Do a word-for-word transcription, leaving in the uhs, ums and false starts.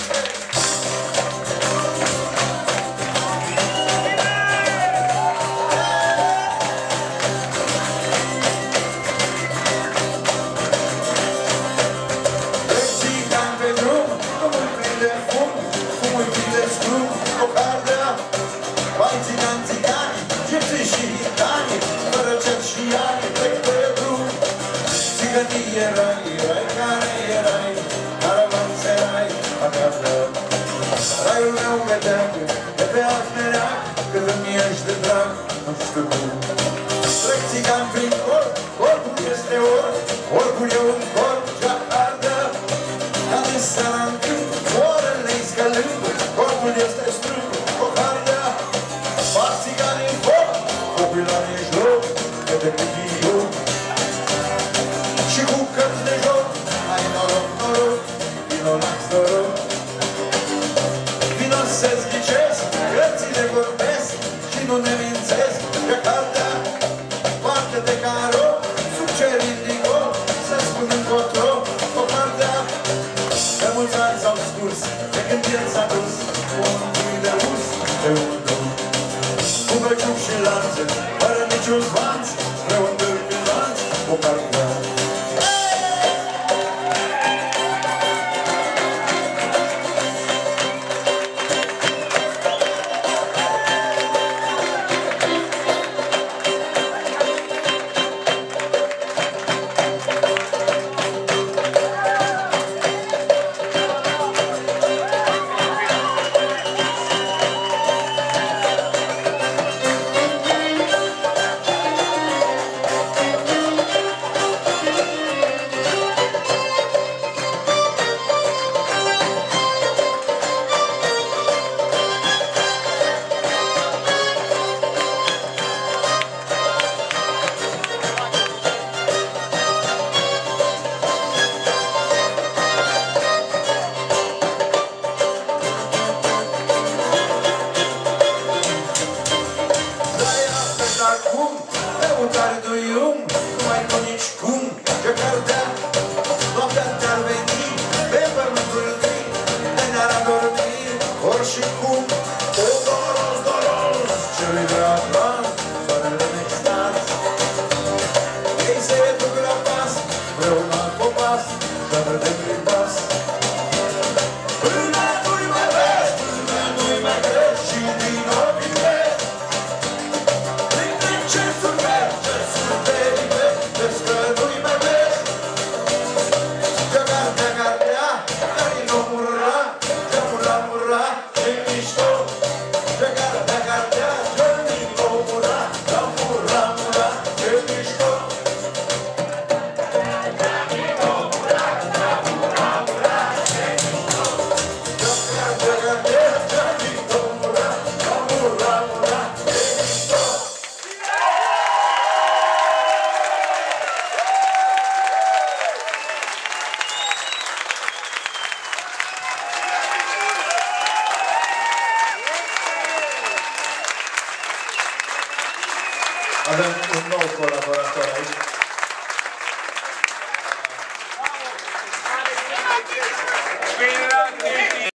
Raiul meu vedeam, de pe alt mereac, cât îmi ești de drag, nu știu cum. Trec țigan prin corp, corpul este or, corpul e un corp ce-ardă. Ca de seara în câmp, orele-i scălând, corpul este strâmb, cocardă. Fac țigan în foc, focul la mijloc, e de cutiu. Și cu cărți de joc, ai noroc, noroc, vino lax, noroc. Vino să-ți ghicesc, cărțile vorbesc și nu ne mințesc, că cartea parte de caro, sub cer indigo, să spun încotro, o cartea. De mulți ani s-au scurs, de când el s-a dus, cu un cui de us, pe un drum. Cu băciuc și lanțe, fără niciun svanț, spre un dârg din lanț, o cartea. Avem un nou colaborator aici.